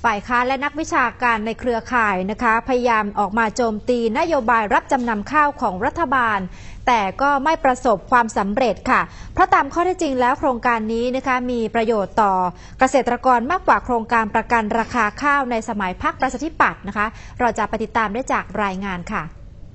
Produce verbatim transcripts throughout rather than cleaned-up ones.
ฝ่ายค้านและนักวิชาการในเครือข่ายนะคะพยายามออกมาโจมตีนโยบายรับจำนำข้าวของรัฐบาลแต่ก็ไม่ประสบความสำเร็จค่ะเพราะตามข้อเท็จจริงแล้วโครงการนี้นะคะมีประโยชน์ต่อเกษตรกรมากกว่าโครงการประกันราคาข้าวในสมัยพรรคประชาธิปัตย์นะคะเราจะไปติดตามได้จากรายงานค่ะ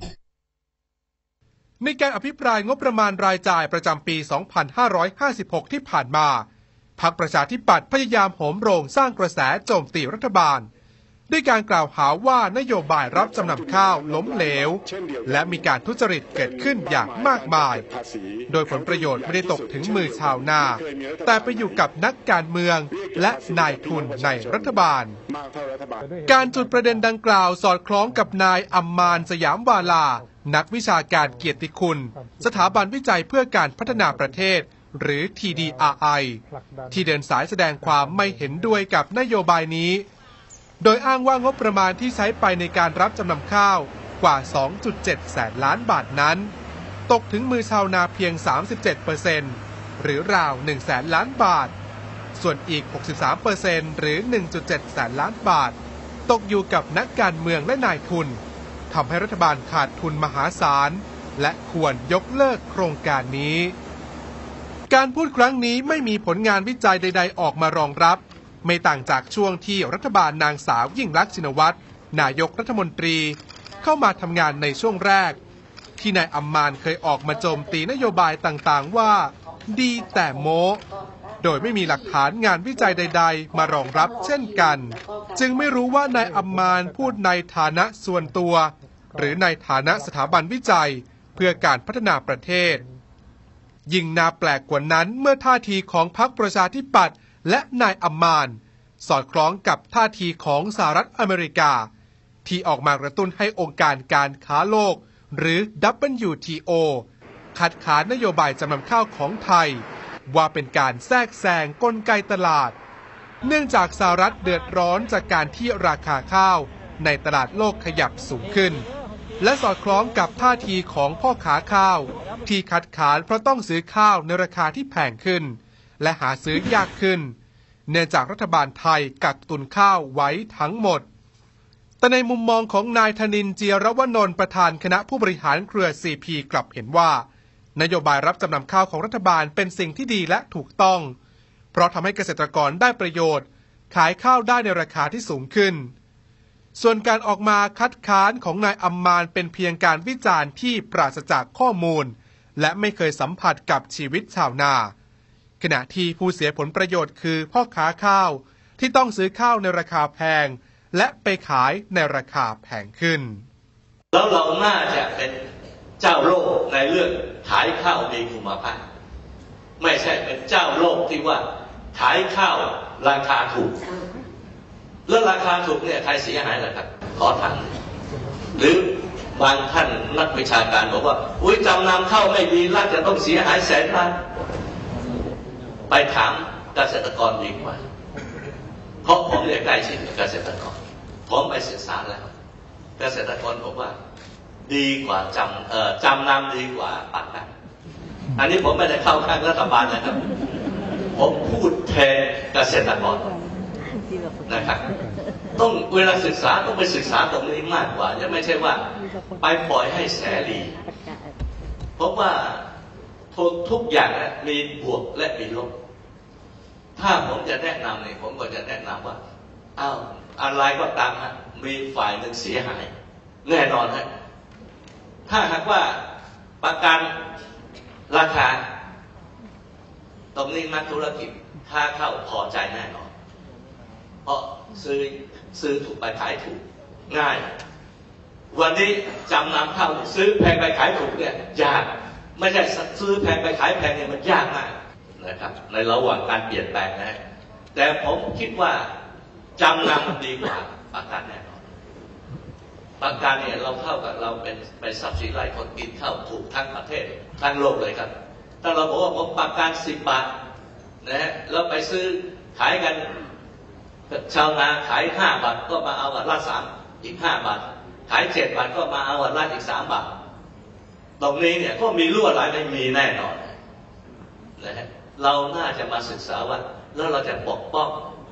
ในการอภิปรายงบประมาณรายจ่ายประจำปี สองพันห้าร้อยห้าสิบหก ที่ผ่านมาพรรคประชาธิปัตย์พยายามโหมโรงสร้างกระแสโจมตีรัฐบาลด้วยการกล่าวหาว่านโยบายรับจำนำข้าวล้มเหลวและมีการทุจริตเกิดขึ้นอย่างมากมายโดยผลประโยชน์ไม่ได้ตกถึงมือชาวนาแต่ไปอยู่กับนักการเมืองและนายทุนในรัฐบาลการจุดประเด็นดังกล่าวสอดคล้องกับนายอัมมานสยามวาลานักวิชาการเกียรติคุณสถาบันวิจัยเพื่อการพัฒนาประเทศหรือ ที ดี อาร์ ไอ ที่เดินสายแสดงความไม่เห็นด้วยกับนโยบายนี้โดยอ้างว่างบประมาณที่ใช้ไปในการรับจำนำข้าวกว่า สองจุดเจ็ด แสนล้านบาทนั้นตกถึงมือชาวนาเพียง สามสิบเจ็ดเปอร์เซ็นต์ หรือราว หนึ่งแสนล้านบาทส่วนอีก หกสิบสามเปอร์เซ็นต์ หรือ หนึ่งจุดเจ็ด แสนล้านบาทตกอยู่กับนักการเมืองและนายทุนทำให้รัฐบาลขาดทุนมหาศาลและควรยกเลิกโครงการนี้การพูดครั้งนี้ไม่มีผลงานวิจัยใดๆออกมารองรับไม่ต่างจากช่วงที่รัฐบาลนางสาวยิ่งลักษณ์ชินวัตรนายกรัฐมนตรีเข้ามาทำงานในช่วงแรกที่นายอัมมานเคยออกมาโจมตีนโยบายต่างๆว่าดีแต่โม้โดยไม่มีหลักฐานงานวิจัยใดๆมารองรับเช่นกันจึงไม่รู้ว่านายอัมมานพูดในฐานะส่วนตัวหรือในฐานะสถาบันวิจัยเพื่อการพัฒนาประเทศยิ่งน่าแปลกกว่านั้นเมื่อท่าทีของพรรคประชาธิปัตย์และนายอัมมานสอดคล้องกับท่าทีของสหรัฐอเมริกาที่ออกมากระตุ้นให้องค์การการค้าโลกหรือ ดับเบิลยู ที โอ คัดค้านนโยบายจำนำข้าวของไทยว่าเป็นการแทรกแซงกลไกตลาดเนื่องจากสหรัฐเดือดร้อนจากการที่ราคาข้าวในตลาดโลกขยับสูงขึ้นและสอดคล้องกับท่าทีของพ่อค้าข้าวที่คัดค้านเพราะต้องซื้อข้าวในราคาที่แพงขึ้นและหาซื้อยากขึ้นเนื่องจากรัฐบาลไทยกักตุนข้าวไว้ทั้งหมดแต่ในมุมมองของนายธนินทร์ เจียรวนนท์ประธานคณะผู้บริหารเครือ ซี พี กลับเห็นว่านโยบายรับจำนำข้าวของรัฐบาลเป็นสิ่งที่ดีและถูกต้องเพราะทำให้เกษตรกรได้ประโยชน์ขายข้าวได้ในราคาที่สูงขึ้นส่วนการออกมาคัดค้านของนายอัมมานเป็นเพียงการวิจารณ์ที่ปราศจากข้อมูลและไม่เคยสัมผัสกับชีวิตชาวนาขณะที่ผู้เสียผลประโยชน์คือพ่อค้าข้าวที่ต้องซื้อข้าวในราคาแพงและไปขายในราคาแพงขึ้นแล้วเราน่าจะเป็นเจ้าโลกในเรื่องขายข้าวมีคุณภาพไม่ใช่เป็นเจ้าโลกที่ว่าขายข้าวราคาถูกแล้วราคาถูกเนี่ยใครเสียหายล่ะครับขอถามหรือบางท่านนักวิชาการบอกว่าอุ้ยจำนำข้าวไม่ดีรัฐจะต้องเสียหายแสนล้านไปถามเกษตรกรดีกว่าเพราะผมเนี่ยใกล้ชิดกับเกษตรกรผมไปศึกษาแล้วเกษตรกรบอกว่าดีกว่าจำเอ่อจำนำดีกว่าปักกันอันนี้ผมไม่ได้เข้าข้างรัฐบาลนะครับผมพูดแทนเกษตรกรนะครับต้องเวลาศึกษาต้องไปศึกษาตรงนี้มากกว่าจะไม่ใช่ว่าไปปล่อยให้แสรีเพราะว่าทุกอย่างมีบวกและมีลบถ้าผมจะแนะนำเนี่ยผมก็จะแนะนำว่าอ้าวอะไรก็ตามฮะมีฝ่ายหนึ่งเสียหายแน่นอนฮะถ้าหากว่าประกันราคาตรงนี้นักธุรกิจถ้าเข้าพอใจแน่นอนเพราะซื้อซื้อถูกไปขายถูกง่ายวันนี้จำนำเข้าซื้อแพงไปขายถูกเนี่ยยากไม่ใช่ซื้อแพงไปขายแพงเนี่ยมันยากมากนะครับในระหว่างการเปลี่ยนแปลงนะแต่ผมคิดว่าจำนำดีกว่าประกันแน่นอนประกันเนี่ยเราเท่ากับเราเป็นไปซับซิไลคนกินข้าวถูกทั้งประเทศทั้งโลกเลยครับถ้าเราบอกว่าผมประกันสิบบาทนะฮะแล้วไปซื้อขายกันชาวนาขายห้าบาทก็มาเอาวันละสามอีกห้าบาทขายเจ็ดบาทก็มาเอาวันละอีกสามบาทตรงนี้เนี่ยก็มีรั่วไหลไม่มีแน่นอนนะฮะเราน่าจะมาศึกษาว่าแล้วเราจะปกป้อง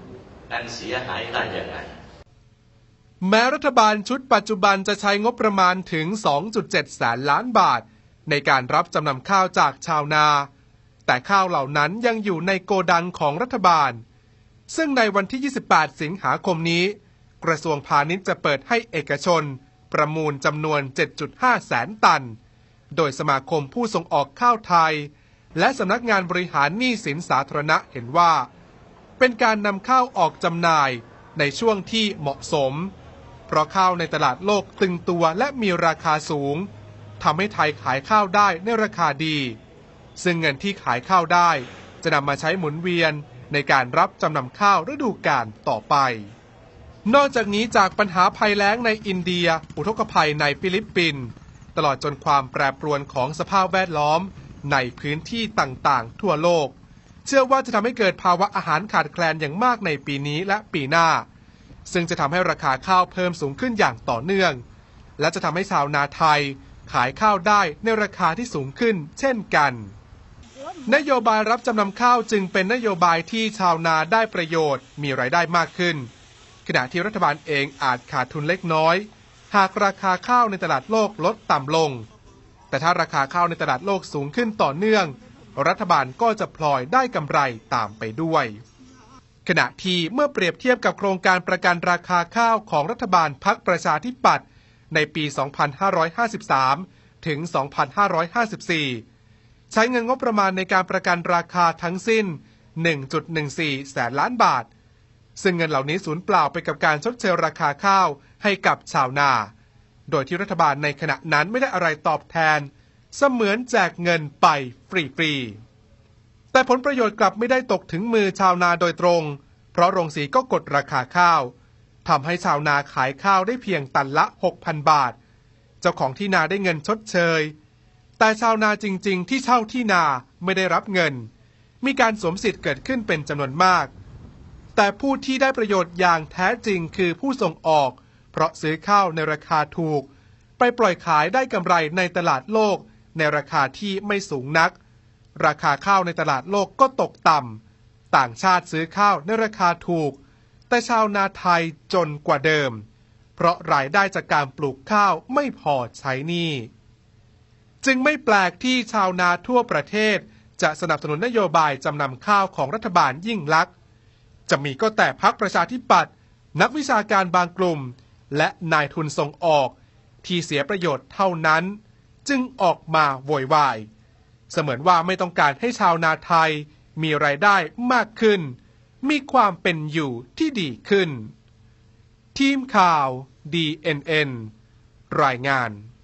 อันเสียหายได้ยังไงแม้รัฐบาลชุดปัจจุบันจะใช้งบประมาณถึง สองจุดเจ็ด แสนล้านบาทในการรับจำนำข้าวจากชาวนาแต่ข้าวเหล่านั้นยังอยู่ในโกดังของรัฐบาลซึ่งในวันที่ ยี่สิบแปด สิงหาคมนี้กระทรวงพาณิชย์จะเปิดให้เอกชนประมูลจำนวน เจ็ดจุดห้า แสนตันโดยสมาคมผู้ส่งออกข้าวไทยและสำนักงานบริหารหนี้สินสาธารณะเห็นว่าเป็นการนำข้าวออกจำหน่ายในช่วงที่เหมาะสมเพราะข้าวในตลาดโลกตึงตัวและมีราคาสูงทำให้ไทยขายข้าวได้ในราคาดีซึ่งเงินที่ขายข้าวได้จะนำมาใช้หมุนเวียนในการรับจำนำข้าวฤดูกาลต่อไปนอกจากนี้จากปัญหาภัยแล้งในอินเดียอุทกภัยในฟิลิปปินส์ตลอดจนความแปรปรวนของสภาพแวดล้อมในพื้นที่ต่างๆทั่วโลกเชื่อว่าจะทำให้เกิดภาวะอาหารขาดแคลนอย่างมากในปีนี้และปีหน้าซึ่งจะทำให้ราคาข้าวเพิ่มสูงขึ้นอย่างต่อเนื่องและจะทำให้ชาวนาไทยขายข้าวได้ในราคาที่สูงขึ้นเช่นกันนโยบายรับจำนำข้าวจึงเป็นนโยบายที่ชาวนาได้ประโยชน์มีรายได้มากขึ้นขณะที่รัฐบาลเองอาจขาดทุนเล็กน้อยหากราคาข้าวในตลาดโลกลดต่ำลงแต่ถ้าราคาข้าวในตลาดโลกสูงขึ้นต่อเนื่องรัฐบาลก็จะพลอยได้กำไรตามไปด้วยขณะที่เมื่อเปรียบเทียบกับโครงการประกันราคาข้าวของรัฐบาลพรรคประชาธิปัตย์ในปี สองพันห้าร้อยห้าสิบสาม ถึง สองพันห้าร้อยห้าสิบสี่ ใช้เงินงบประมาณในการประกันราคาทั้งสิ้น หนึ่งจุดหนึ่งสี่ แสนล้านบาทซึ่งเงินเหล่านี้สูญเปล่าไปกับการชดเชยราคาข้าวให้กับชาวนาโดยที่รัฐบาลในขณะนั้นไม่ได้อะไรตอบแทนเสมือนแจกเงินไปฟรีๆแต่ผลประโยชน์กลับไม่ได้ตกถึงมือชาวนาโดยตรงเพราะโรงสีก็กดราคาข้าวทำให้ชาวนาขายข้าวได้เพียงตันละ หกพัน บาทเจ้าของที่นาได้เงินชดเชยแต่ชาวนาจริงๆที่เช่าที่นาไม่ได้รับเงินมีการสวมสิทธิ์เกิดขึ้นเป็นจำนวนมากแต่ผู้ที่ได้ประโยชน์อย่างแท้จริงคือผู้ส่งออกเพราะซื้อข้าวในราคาถูกไปปล่อยขายได้กำไรในตลาดโลกในราคาที่ไม่สูงนักราคาข้าวในตลาดโลกก็ตกต่ำต่างชาติซื้อข้าวในราคาถูกแต่ชาวนาไทยจนกว่าเดิมเพราะรายได้จากการปลูกข้าวไม่พอใช้หนี้จึงไม่แปลกที่ชาวนาทั่วประเทศจะสนับสนุนนโยบายจำนำข้าวของรัฐบาลยิ่งลักษณ์จะมีก็แต่พรรคประชาธิปัตย์นักวิชาการบางกลุ่มและนายทุนส่งออกที่เสียประโยชน์เท่านั้นจึงออกมาโวยวายเสมือนว่าไม่ต้องการให้ชาวนาไทยมีรายได้มากขึ้นมีความเป็นอยู่ที่ดีขึ้นทีมข่าว ดี เอ็น เอ็น รายงาน